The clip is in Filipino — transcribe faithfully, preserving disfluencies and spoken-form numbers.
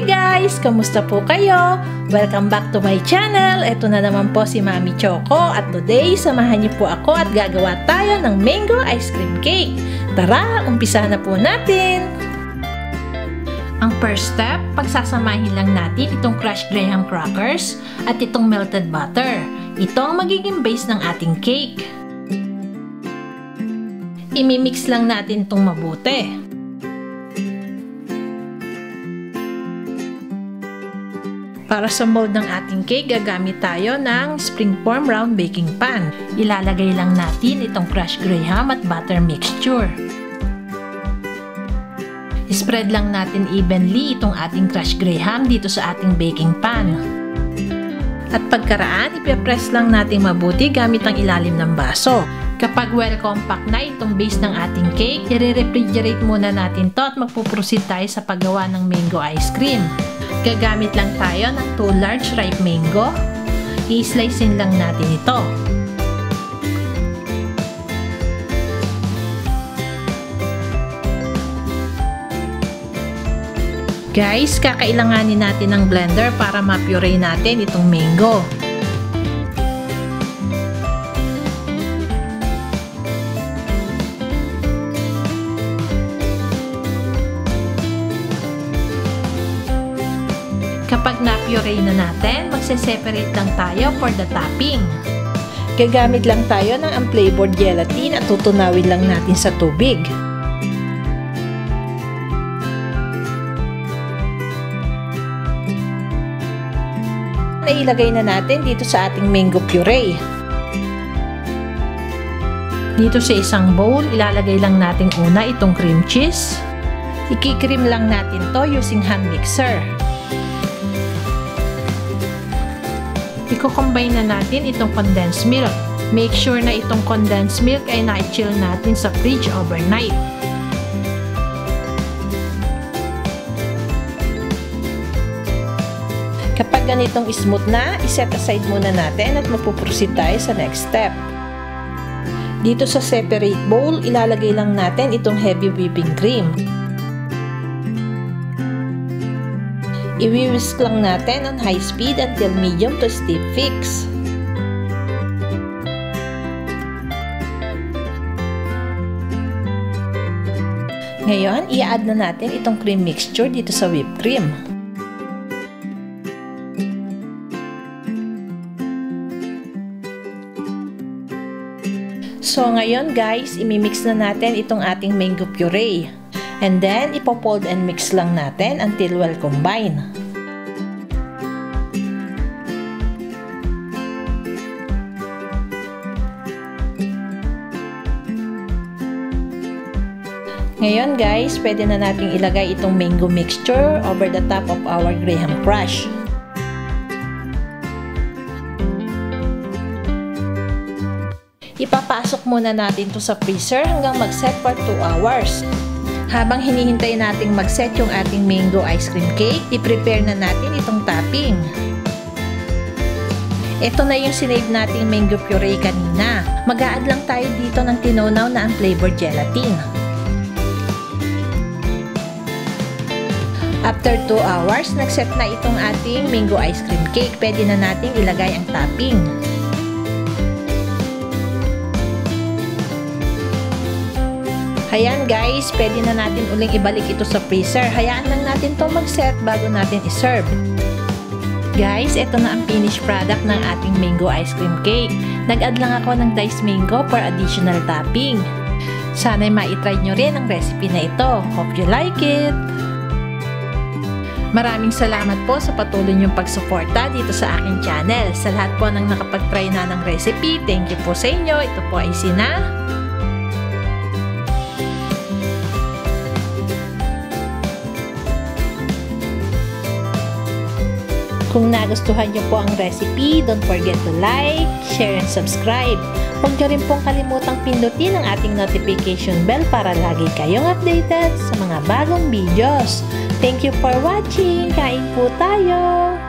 guys! Kamusta po kayo? Welcome back to my channel. Ito na naman po si Mami Choco at today samahan niyo po ako at gagawa tayo ng mango ice cream cake. Tara, umpisa na po natin! Ang first step, pagsasamahin lang natin itong crushed graham crackers at itong melted butter. Ito ang magiging base ng ating cake. Imimix lang natin itong mabuti. Para sa mold ng ating cake, gagamit tayo ng springform round baking pan. Ilalagay lang natin itong crushed graham at butter mixture. Spread lang natin evenly itong ating crushed graham dito sa ating baking pan. At pagkaraan, ipipress lang natin mabuti gamit ang ilalim ng baso. Kapag well compact na itong base ng ating cake, i-refrigerate muna natin to at magpuproceed tayo sa paggawa ng mango ice cream. Gagamit lang tayo ng two large ripe mango. I-slicein lang natin ito. Guys, kakailanganin natin ng blender para ma-puree natin itong mango. Kapag na-puree na natin, magse-separate lang tayo for the topping. Gagamit lang tayo ng unflavored gelatin at tutunawin lang natin sa tubig. Nailagay na natin dito sa ating mango puree. Dito sa isang bowl, ilalagay lang natin una itong cream cheese. Iki-cream lang natin to using hand mixer. Iko-combine na natin itong condensed milk. Make sure na itong condensed milk ay na-chill natin sa fridge overnight. Kapag ganitong smooth na, iset aside muna natin at magpuproceed tayo sa next step. Dito sa separate bowl, ilalagay lang natin itong heavy whipping cream. I-whisk lang natin on high speed until medium to stiff fix. Ngayon, i-add na natin itong cream mixture dito sa whipped cream. So ngayon guys, imimix na natin itong ating mango puree. And then, ipopold and mix lang natin until well combined. Ngayon guys, pwede na nating ilagay itong mango mixture over the top of our graham crush. Ipapasok muna natin to sa freezer hanggang mag-set for two hours. Habang hinihintay nating mag-set yung ating mango ice cream cake, i-prepare na natin itong topping. Ito na yung sinave nating mango puree kanina. Mag-a-add lang tayo dito ng tinunaw na unflavored gelatin. After two hours, nag-set na itong ating mango ice cream cake. Pwede na nating ilagay ang topping. Ayan guys, pwede na natin uling ibalik ito sa freezer. Hayaan lang natin to mag-set bago natin i-serve. Guys, ito na ang finished product ng ating mango ice cream cake. Nag-add lang ako ng diced mango for additional topping. Sana'y ma-try nyo rin ang recipe na ito. Hope you like it! Maraming salamat po sa patuloy niyong pagsuporta dito sa aking channel. Sa lahat po ng nakapag-try na ng recipe, thank you po sa inyo. Ito po ay Sina. Kung nagustuhan niyo po ang recipe, don't forget to like, share, and subscribe. Huwag niyo rin pong kalimutang pindutin ang ating notification bell para lagi kayong updated sa mga bagong videos. Thank you for watching! Kain po tayo!